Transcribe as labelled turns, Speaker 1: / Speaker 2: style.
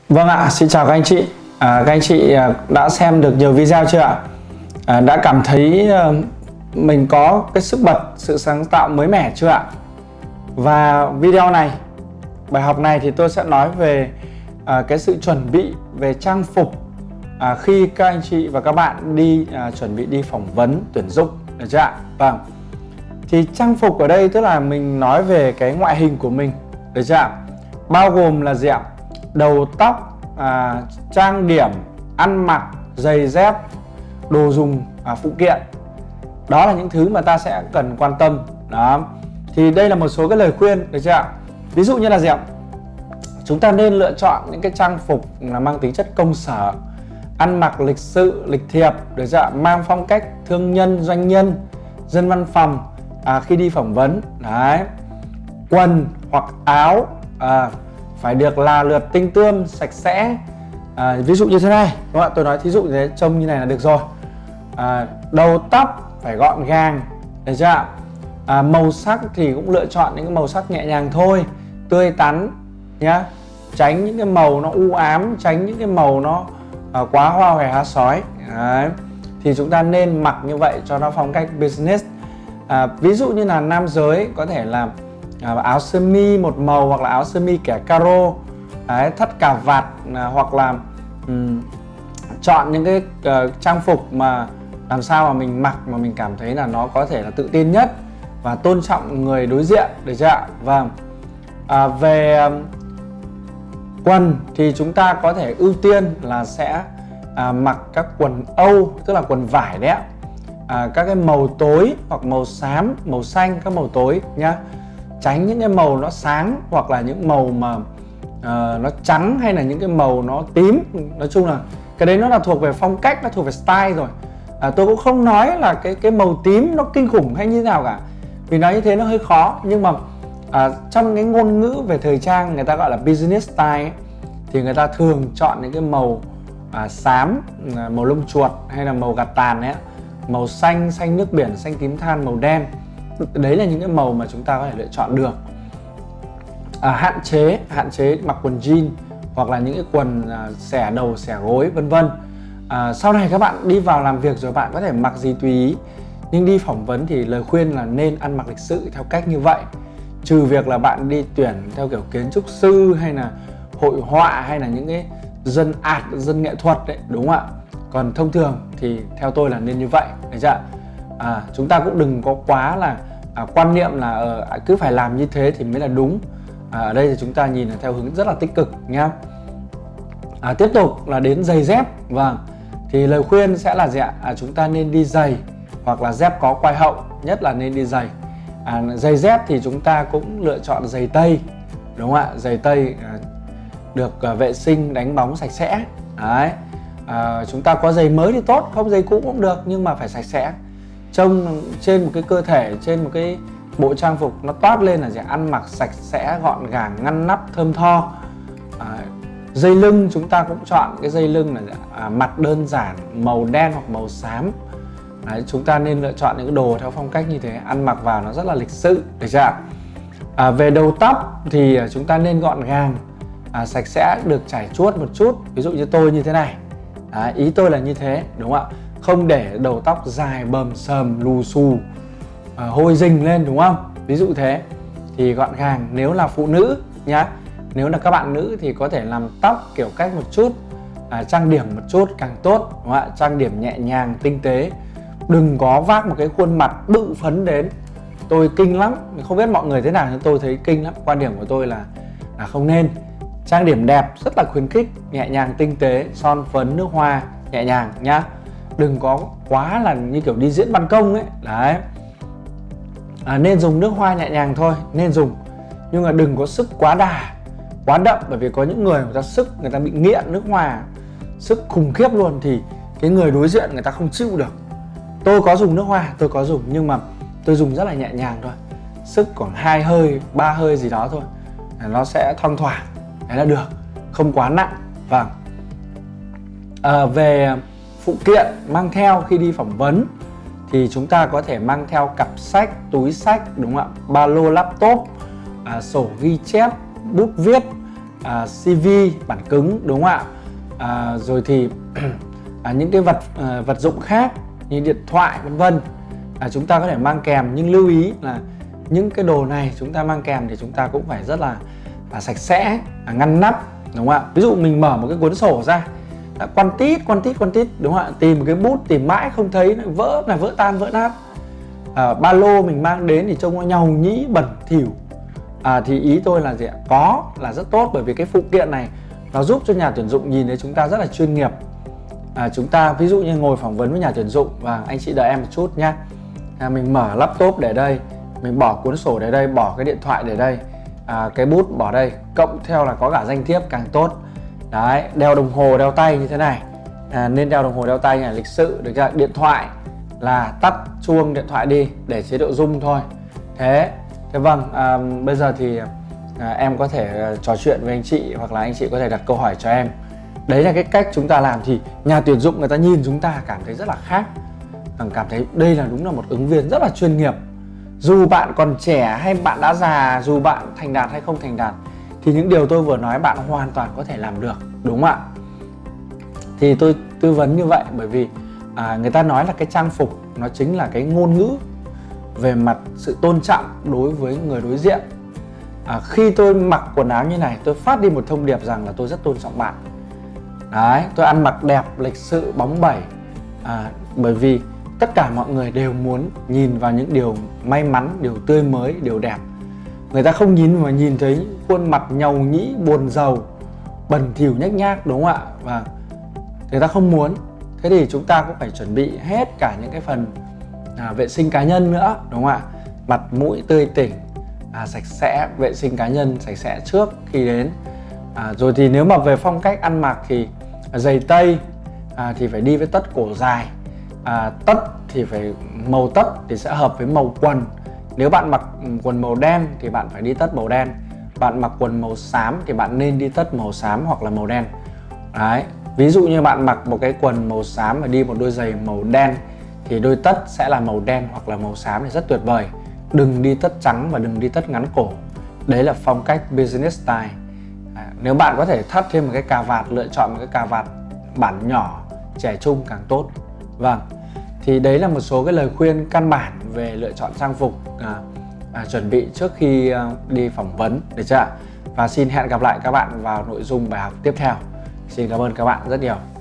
Speaker 1: Vâng ạ, xin chào các anh chị. Các anh chị đã xem được nhiều video chưa ạ? Đã cảm thấy mình có cái sức bật, sự sáng tạo mới mẻ chưa ạ? Và video này, bài học này thì tôi sẽ nói về cái sự chuẩn bị về trang phục khi các anh chị và các bạn đi chuẩn bị đi phỏng vấn tuyển dụng, được chưa ạ? Vâng. Thì trang phục ở đây tức là mình nói về cái ngoại hình của mình, được chưa ạ? Bao gồm là gì ạ? Đầu tóc, trang điểm, ăn mặc, giày dép, đồ dùng, phụ kiện. Đó là những thứ mà ta sẽ cần quan tâm. Đó. Thì đây là một số cái lời khuyên, được chưa ạ? Ví dụ như là gì ạ? Chúng ta nên lựa chọn những cái trang phục là mang tính chất công sở, ăn mặc lịch sự, lịch thiệp, được chưa ạ? Mang phong cách thương nhân, doanh nhân, dân văn phòng khi đi phỏng vấn. Đấy. Quần hoặc áo phải được là lượt, tinh tươm, sạch sẽ. Ví dụ như thế này, đúng không ạ? Tôi nói thí dụ như thế, trông như này là được rồi. Đầu tóc phải gọn gàng, được chưa ạ? Màu sắc thì cũng lựa chọn những cái màu sắc nhẹ nhàng thôi, tươi tắn nhá. Tránh những cái màu nó u ám, tránh những cái màu nó quá hoa hòe há sói. Đấy. Thì chúng ta nên mặc như vậy cho nó phong cách business. Ví dụ như là nam giới có thể là áo sơ mi một màu hoặc là áo sơ mi kẻ caro, đấy, thắt cà vạt, hoặc là chọn những cái trang phục mà làm sao mà mình mặc mà mình cảm thấy là nó có thể là tự tin nhất và tôn trọng người đối diện, được chưa ạ? Vâng. Về quần thì chúng ta có thể ưu tiên là sẽ mặc các quần Âu, tức là quần vải đấy ạ. Các cái màu tối hoặc màu xám, màu xanh, các màu tối nhá. Tránh những cái màu nó sáng hoặc là những màu mà nó trắng hay là những cái màu nó tím. Nói chung là cái đấy nó là thuộc về phong cách, nó thuộc về style rồi. Tôi cũng không nói là cái màu tím nó kinh khủng hay như thế nào cả, vì nói như thế nó hơi khó. Nhưng mà trong cái ngôn ngữ về thời trang người ta gọi là business style ấy, thì người ta thường chọn những cái màu xám, màu lông chuột hay là màu gạt tàn ấy, màu xanh, xanh nước biển, xanh tím than, màu đen. Đấy là những cái màu mà chúng ta có thể lựa chọn được. Hạn chế mặc quần jean hoặc là những cái quần xẻ đầu, xẻ gối, vân vân. Sau này các bạn đi vào làm việc rồi bạn có thể mặc gì tùy ý, nhưng đi phỏng vấn thì lời khuyên là nên ăn mặc lịch sự theo cách như vậy. Trừ việc là bạn đi tuyển theo kiểu kiến trúc sư hay là hội họa hay là những cái dân art, dân nghệ thuật đấy, đúng không ạ? Còn thông thường thì theo tôi là nên như vậy, được chưa? Chúng ta cũng đừng có quá là quan niệm là cứ phải làm như thế thì mới là đúng. Ở đây thì chúng ta nhìn là theo hướng rất là tích cực nhá. Tiếp tục là đến giày dép. Vâng, thì lời khuyên sẽ là gì ạ? Chúng ta nên đi giày hoặc là dép có quai hậu, nhất là nên đi giày. Giày dép thì chúng ta cũng lựa chọn giày tây, đúng không ạ? Giày tây được vệ sinh, đánh bóng sạch sẽ. Đấy. Chúng ta có giày mới thì tốt, không giày cũ cũng được, nhưng mà phải sạch sẽ. Trông trên một cái cơ thể, trên một cái bộ trang phục nó toát lên là gì? Ăn mặc sạch sẽ, gọn gàng, ngăn nắp, thơm tho. Dây lưng chúng ta cũng chọn cái dây lưng là mặt đơn giản, màu đen hoặc màu xám. Đấy, chúng ta nên lựa chọn những cái đồ theo phong cách như thế, ăn mặc vào nó rất là lịch sự, được chưa? Về đầu tóc thì chúng ta nên gọn gàng, sạch sẽ, được chải chuốt một chút. Ví dụ như tôi như thế này. Ý tôi là như thế, đúng không ạ? Không để đầu tóc dài bầm sờm, lù xù, hôi rình lên, đúng không? Ví dụ thế thì gọn gàng. Nếu là phụ nữ nhá, nếu là các bạn nữ thì có thể làm tóc kiểu cách một chút, trang điểm một chút càng tốt, đúng không ạ? Trang điểm nhẹ nhàng, tinh tế. Đừng có vác một cái khuôn mặt bự phấn đến. Tôi kinh lắm, không biết mọi người thế nào nhưng tôi thấy kinh lắm. Quan điểm của tôi là không nên. Trang điểm đẹp rất là khuyến khích, nhẹ nhàng, tinh tế, son phấn, nước hoa nhẹ nhàng nhá. Đừng có quá là như kiểu đi diễn ban công ấy. Đấy. Nên dùng nước hoa nhẹ nhàng thôi, nên dùng. Nhưng mà đừng có sức quá đà, quá đậm. Bởi vì có những người ta sức, người ta bị nghiện nước hoa, sức khủng khiếp luôn, thì cái người đối diện người ta không chịu được. Tôi có dùng nước hoa, tôi có dùng, nhưng mà tôi dùng rất là nhẹ nhàng thôi. Sức khoảng 2 hơi, 3 hơi gì đó thôi, nó sẽ thoang thoảng. Đấy là được, không quá nặng. Vâng. Về phụ kiện mang theo khi đi phỏng vấn thì chúng ta có thể mang theo cặp sách, túi sách, đúng không ạ? Ba lô, laptop, sổ ghi chép, bút viết, CV, bản cứng, đúng không ạ? Rồi thì những cái vật dụng khác như điện thoại vân vân, chúng ta có thể mang kèm, nhưng lưu ý là những cái đồ này chúng ta mang kèm thì chúng ta cũng phải rất là sạch sẽ, ngăn nắp, đúng không ạ? Ví dụ mình mở một cái cuốn sổ ra, quăn tít, đúng không ạ? Tìm một cái bút tìm mãi không thấy, vỡ tan vỡ nát. Ba lô mình mang đến thì trông nó nhàu nhĩ, bẩn thỉu. Thì ý tôi là gì ạ? Có là rất tốt, bởi vì cái phụ kiện này nó giúp cho nhà tuyển dụng nhìn thấy chúng ta rất là chuyên nghiệp. Chúng ta ví dụ như ngồi phỏng vấn với nhà tuyển dụng, và anh chị đợi em một chút nhé. Mình mở laptop để đây, mình bỏ cuốn sổ để đây, bỏ cái điện thoại để đây, cái bút bỏ đây, cộng theo là có cả danh thiếp càng tốt. Đấy, đeo đồng hồ đeo tay như thế này, nên đeo đồng hồ đeo tay này lịch sự, được chưa? Điện thoại là tắt chuông điện thoại đi để chế độ rung thôi. Thế vâng, bây giờ thì em có thể trò chuyện với anh chị, hoặc là anh chị có thể đặt câu hỏi cho em. Đấy là cái cách chúng ta làm thì nhà tuyển dụng người ta nhìn chúng ta cảm thấy rất là khác, cảm thấy đây là đúng là một ứng viên rất là chuyên nghiệp. Dù bạn còn trẻ hay bạn đã già, dù bạn thành đạt hay không thành đạt, thì những điều tôi vừa nói bạn hoàn toàn có thể làm được, đúng không ạ? Thì tôi tư vấn như vậy bởi vì người ta nói là cái trang phục nó chính là cái ngôn ngữ về mặt sự tôn trọng đối với người đối diện. Khi tôi mặc quần áo như này, tôi phát đi một thông điệp rằng là tôi rất tôn trọng bạn. Đấy, tôi ăn mặc đẹp, lịch sự, bóng bẩy, bởi vì tất cả mọi người đều muốn nhìn vào những điều may mắn, điều tươi mới, điều đẹp. Người ta không nhìn mà nhìn thấy khuôn mặt nhàu nhĩ, buồn rầu, bẩn thỉu, nhếch nhác, đúng không ạ? Và người ta không muốn. Thế thì chúng ta cũng phải chuẩn bị hết cả những cái phần vệ sinh cá nhân nữa, đúng không ạ? Mặt mũi tươi tỉnh, sạch sẽ, vệ sinh cá nhân sạch sẽ trước khi đến. Rồi thì nếu mà về phong cách ăn mặc thì giày tây thì phải đi với tất cổ dài, tất thì phải màu tất thì sẽ hợp với màu quần. Nếu bạn mặc quần màu đen thì bạn phải đi tất màu đen. Bạn mặc quần màu xám thì bạn nên đi tất màu xám hoặc là màu đen. Đấy, ví dụ như bạn mặc một cái quần màu xám và đi một đôi giày màu đen thì đôi tất sẽ là màu đen hoặc là màu xám thì rất tuyệt vời. Đừng đi tất trắng và đừng đi tất ngắn cổ. Đấy là phong cách business style. Nếu bạn có thể thắt thêm một cái cà vạt, lựa chọn một cái cà vạt bản nhỏ, trẻ trung càng tốt. Vâng, thì đấy là một số cái lời khuyên căn bản về lựa chọn trang phục chuẩn bị trước khi đi phỏng vấn, được chưa ạ? Và xin hẹn gặp lại các bạn vào nội dung bài học tiếp theo. Xin cảm ơn các bạn rất nhiều.